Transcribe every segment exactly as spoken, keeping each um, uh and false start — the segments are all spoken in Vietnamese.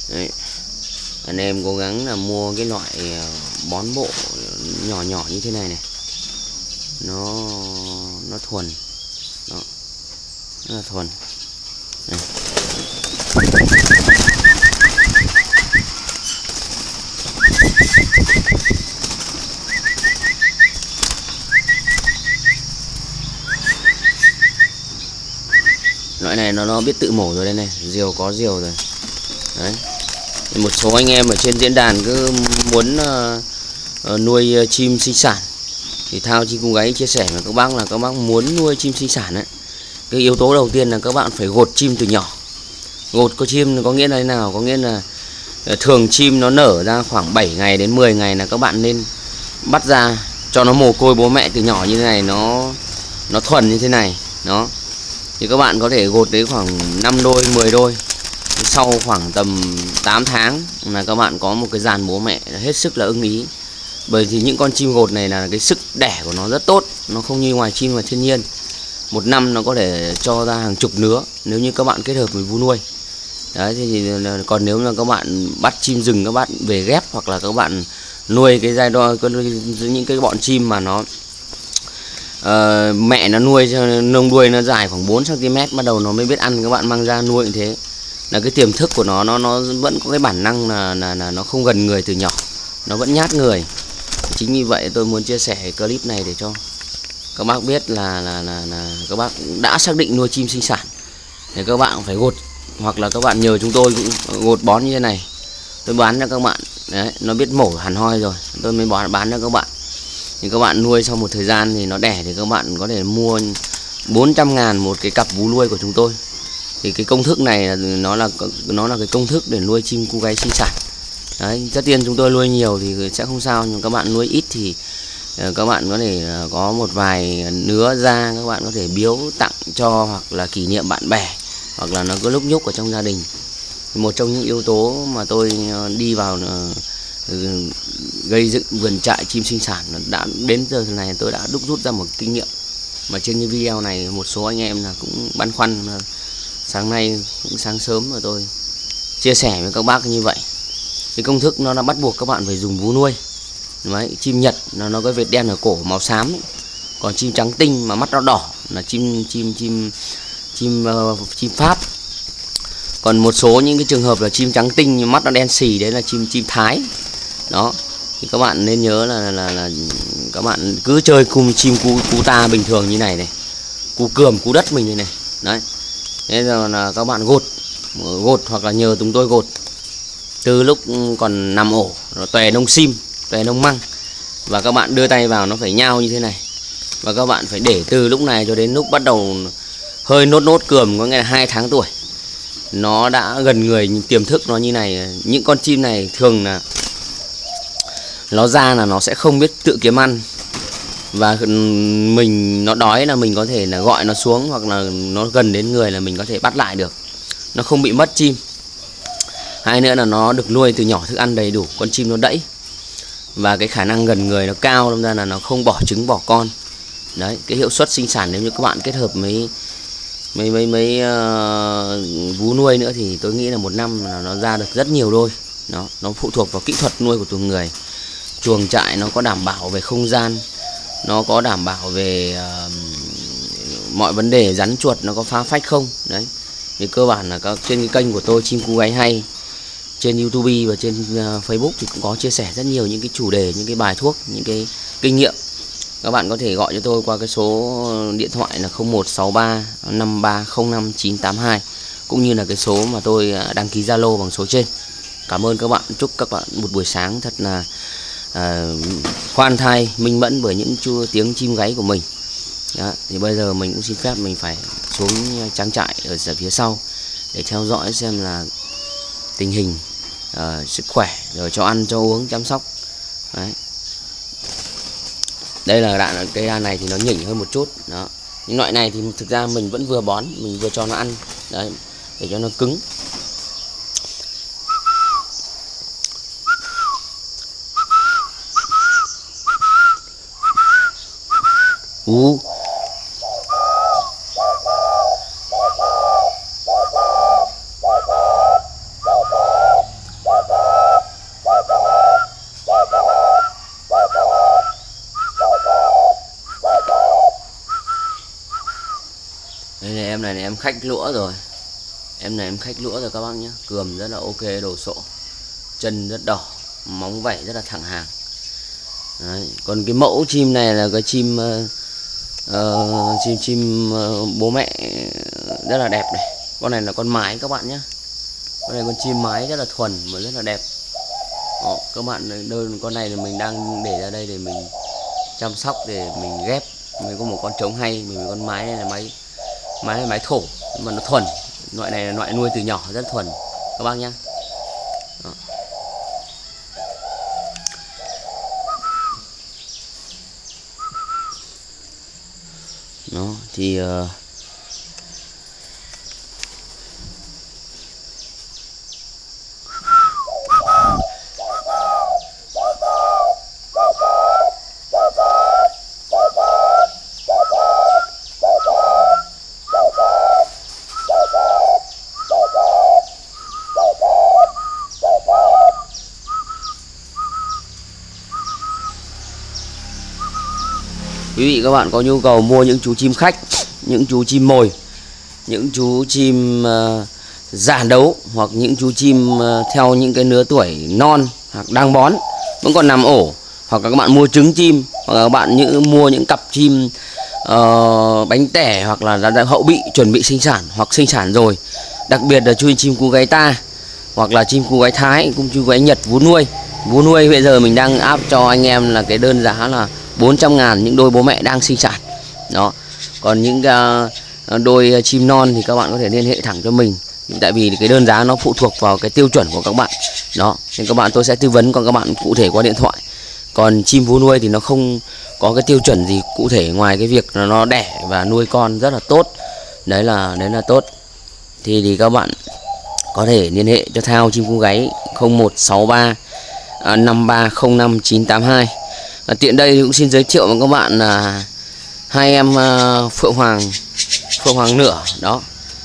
Đấy. Anh em cố gắng là mua cái loại bón bộ nhỏ nhỏ như thế này này, nó nó thuần, đó, rất là thuần. Đây. Loại này nó nó biết tự mổ rồi đây này, diều có diều rồi. Đấy. Một số anh em ở trên diễn đàn cứ muốn uh, uh, nuôi uh, chim sinh sản thì Thao Chim Cu Gáy chia sẻ với các bác là các bác muốn nuôi chim sinh sản ấy, cái yếu tố đầu tiên là các bạn phải gột chim từ nhỏ. Gột có chim có nghĩa là thế nào? Có nghĩa là thường chim nó nở ra khoảng bảy ngày đến mười ngày là các bạn nên bắt ra cho nó mồ côi bố mẹ từ nhỏ như thế này, nó nó thuần như thế này. Đó. Thì các bạn có thể gột đến khoảng năm đôi, mười đôi. Sau khoảng tầm tám tháng là các bạn có một cái dàn bố mẹ hết sức là ưng ý. Bởi vì những con chim gột này là cái sức đẻ của nó rất tốt, nó không như ngoài chim và thiên nhiên. Một năm nó có thể cho ra hàng chục nứa nếu như các bạn kết hợp với vú nuôi. Đấy, thì còn nếu là các bạn bắt chim rừng các bạn về ghép, hoặc là các bạn nuôi cái giai đoạn những cái bọn chim mà nó uh, mẹ nó nuôi nông đuôi nó dài khoảng bốn xăng ti mét bắt đầu nó mới biết ăn, các bạn mang ra nuôi như thế là cái tiềm thức của nó nó nó vẫn có cái bản năng là, là, là nó không gần người từ nhỏ, nó vẫn nhát người. Chính vì vậy tôi muốn chia sẻ clip này để cho các bác biết là là, là, là các bác đã xác định nuôi chim sinh sản thì các bạn phải gột, hoặc là các bạn nhờ chúng tôi cũng gột bón như thế này, tôi bán cho các bạn. Đấy, nó biết mổ hẳn hoi rồi tôi mới bán bán cho các bạn. Thì các bạn nuôi sau một thời gian thì nó đẻ thì các bạn có thể mua bốn trăm ngàn một cái cặp vú nuôi của chúng tôi. Thì cái công thức này nó là nó là cái công thức để nuôi chim cu gáy sinh sản. Đấy, tất nhiên chúng tôi nuôi nhiều thì sẽ không sao, nhưng các bạn nuôi ít thì các bạn có thể có một vài nứa ra, các bạn có thể biếu tặng cho, hoặc là kỷ niệm bạn bè, hoặc là nó có lúc nhúc ở trong gia đình. Một trong những yếu tố mà tôi đi vào gây dựng vườn trại chim sinh sản đã đến giờ này tôi đã đúc rút ra một kinh nghiệm. Mà trên cái video này một số anh em là cũng băn khoăn, sáng nay cũng sáng sớm mà tôi chia sẻ với các bác như vậy. Cái công thức nó đã bắt buộc các bạn phải dùng vú nuôi. Đấy, chim Nhật nó nó có vệt đen ở cổ màu xám ấy. Còn chim trắng tinh mà mắt nó đỏ là chim chim chim chim uh, chim Pháp. Còn một số những cái trường hợp là chim trắng tinh nhưng mắt nó đen xì đấy là chim chim Thái. Đó. Thì các bạn nên nhớ là là, là các bạn cứ chơi cùng chim cu, cu ta bình thường như này này, cu cườm, cu đất mình như này. Đấy. Thế giờ là các bạn gột gột hoặc là nhờ chúng tôi gột từ lúc còn nằm ổ, nó tòe nông sim, tòe nông măng, và các bạn đưa tay vào nó phải nhao như thế này, và các bạn phải để từ lúc này cho đến lúc bắt đầu hơi nốt nốt cườm, có nghĩa là hai tháng tuổi nó đã gần người, tiềm thức nó như này. Những con chim này thường là nó ra là nó sẽ không biết tự kiếm ăn, và mình nó đói là mình có thể là gọi nó xuống, hoặc là nó gần đến người là mình có thể bắt lại được, nó không bị mất chim. Hai nữa là nó được nuôi từ nhỏ, thức ăn đầy đủ, con chim nó đẫy và cái khả năng gần người nó cao, đâm ra là nó không bỏ trứng bỏ con. Đấy, cái hiệu suất sinh sản nếu như các bạn kết hợp mấy mấy mấy mấy uh, vú nuôi nữa thì tôi nghĩ là một năm là nó ra được rất nhiều đôi. Nó nó phụ thuộc vào kỹ thuật nuôi của từng người. Chuồng trại nó có đảm bảo về không gian, nó có đảm bảo về uh, mọi vấn đề rắn chuột nó có phá phách không. Đấy, thì cơ bản là các trên cái kênh của tôi Chim Cu Gáy Hay trên YouTube và trên uh, Facebook thì cũng có chia sẻ rất nhiều những cái chủ đề, những cái bài thuốc, những cái kinh nghiệm. Các bạn có thể gọi cho tôi qua cái số điện thoại là không một sáu ba năm ba không năm chín tám hai, cũng như là cái số mà tôi đăng ký Zalo bằng số trên. Cảm ơn các bạn, chúc các bạn một buổi sáng thật là uh, khoan thai minh mẫn bởi những chu, tiếng chim gáy của mình. Đó, thì bây giờ mình cũng xin phép mình phải xuống trang trại ở phía sau để theo dõi xem là tình hình uh, sức khỏe, rồi cho ăn cho uống, chăm sóc. Đấy. Đây là đạn cây đàn này thì nó nhỉnh hơn một chút. Đó. Những loại này thì thực ra mình vẫn vừa bón, mình vừa cho nó ăn. Đấy, để cho nó cứng. Ú. này là em khách lũa rồi. Em này em khách lũa rồi các bác nhé. Cườm rất là ok, đồ sộ, chân rất đỏ, móng vảy rất là thẳng hàng. Đấy. Còn cái mẫu chim này là cái chim uh, uh, chim chim uh, bố mẹ rất là đẹp này. Con này là con mái các bạn nhé. Con này con chim mái rất là thuần và rất là đẹp. Đó, các bạn đơn con này là mình đang để ra đây để mình chăm sóc, để mình ghép. Mình có một con trống hay, mình con mái này là máy mái này máy thổ mà nó thuần. Loại này là loại nuôi từ nhỏ rất thuần các bác nhé. Đó. Đó thì uh, quý vị các bạn có nhu cầu mua những chú chim khách, những chú chim mồi, những chú chim uh, giản đấu, hoặc những chú chim uh, theo những cái lứa tuổi non hoặc đang bón vẫn còn nằm ổ, hoặc các bạn mua trứng chim, hoặc các bạn những mua những cặp chim uh, bánh tẻ, hoặc là, là hậu bị chuẩn bị sinh sản hoặc sinh sản rồi, đặc biệt là chú chim cú gáy ta hoặc là chim cú gáy Thái, cũng chú gáy Nhật vú nuôi. Vú nuôi bây giờ mình đang áp cho anh em là cái đơn giá là bốn trăm ngàn những đôi bố mẹ đang sinh sản. Đó. Còn những uh, đôi chim non thì các bạn có thể liên hệ thẳng cho mình. Tại vì cái đơn giá nó phụ thuộc vào cái tiêu chuẩn của các bạn. Đó. Nên các bạn tôi sẽ tư vấn còn các bạn cụ thể qua điện thoại. Còn chim vú nuôi thì nó không có cái tiêu chuẩn gì cụ thể ngoài cái việc là nó đẻ và nuôi con rất là tốt. Đấy là đấy là tốt. Thì thì các bạn có thể liên hệ cho Thao chim cú gáy không một sáu ba năm ba không năm chín tám hai. À, tiện đây cũng xin giới thiệu với các bạn là hai em uh, Phượng Hoàng Phượng Hoàng nửa đó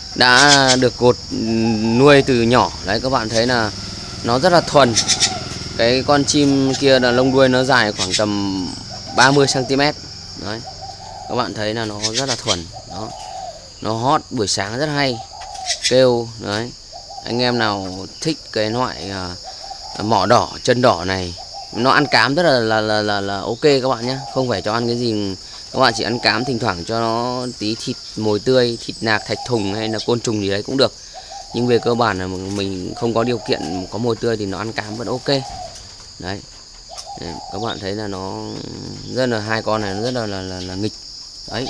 đã được cột nuôi từ nhỏ. Đấy, các bạn thấy là nó rất là thuần. Cái con chim kia là lông đuôi nó dài khoảng tầm ba mươi xăng ti mét. Đấy, các bạn thấy là nó rất là thuần. Đó, nó hót buổi sáng rất hay, kêu. Đấy, anh em nào thích cái loại uh, mỏ đỏ chân đỏ này, nó ăn cám rất là là, là là là ok các bạn nhé. Không phải cho ăn cái gì, các bạn chỉ ăn cám thỉnh thoảng cho nó tí thịt mồi tươi, thịt nạc, thạch thùng hay là côn trùng gì đấy cũng được. Nhưng về cơ bản là mình không có điều kiện có mồi tươi thì nó ăn cám vẫn ok. Đấy, đấy, các bạn thấy là nó rất là, hai con này nó rất là là, là, là nghịch. Đấy,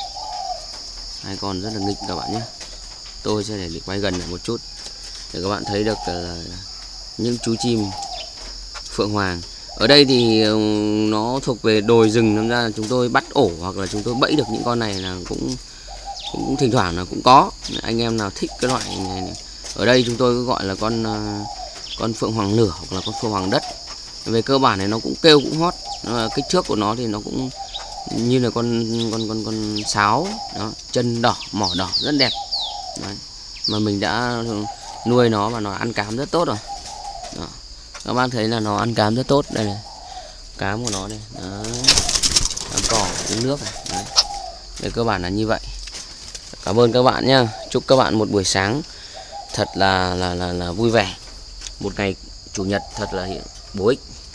hai con rất là nghịch các bạn nhé. Tôi sẽ để quay gần lại một chút để các bạn thấy được là những chú chim Phượng Hoàng. Ở đây thì nó thuộc về đồi rừng, nên ra chúng tôi bắt ổ hoặc là chúng tôi bẫy được những con này là cũng cũng thỉnh thoảng là cũng có. Anh em nào thích cái loại này, này. Ở đây chúng tôi gọi là con con Phượng Hoàng nửa hoặc là con Phượng Hoàng đất. Về cơ bản này nó cũng kêu cũng hót. Kích thước của nó thì nó cũng như là con con con con sáo đó, chân đỏ, mỏ đỏ rất đẹp. Đấy, mà mình đã nuôi nó và nó ăn cám rất tốt rồi. Đó, các bạn thấy là nó ăn cám rất tốt. Đây này, cám của nó đây. Đấy, cám cỏ, uống nước này. Đấy. Về cơ bản là như vậy. Cảm ơn các bạn nhá. Chúc các bạn một buổi sáng thật là là là, là vui vẻ, một ngày chủ nhật thật là bổ ích.